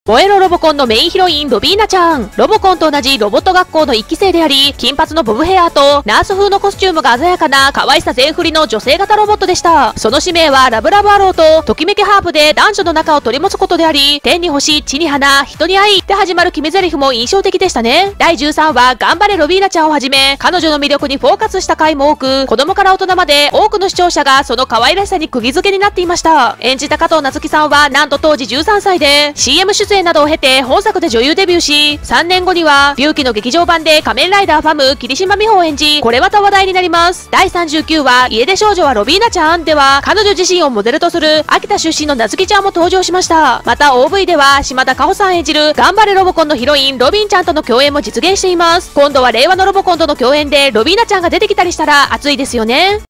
燃えろロボコンのメインヒロインロビーナちゃん。ロボコンと同じロボット学校の1期生であり、金髪のボブヘアとナース風のコスチュームが鮮やかな可愛さ全振りの女性型ロボットでした。その使命はラブラブアローとときめきハープで男女の仲を取り持つことであり、天に星、地に花、人に愛で始まる決め台詞も印象的でしたね。第13話、頑張れロビーナちゃんをはじめ、彼女の魅力にフォーカスした回も多く、子供から大人まで多くの視聴者がその可愛らしさに釘付けになっていました。演じた加藤夏希さんはなんと当時13歳で、CM 出演などを経て本作で女優デビューし、3年後にはビューキの劇場版で仮面ライダーファム霧島美穂を演じ、これまた話題になります。第39話、家出少女はロビーナちゃんでは、彼女自身をモデルとする秋田出身の夏希ちゃんも登場しました。また OV では島田果穂さん演じる頑張れロボコンのヒロインロビンちゃんとの共演も実現しています。今度は令和のロボコンとの共演でロビーナちゃんが出てきたりしたら熱いですよね。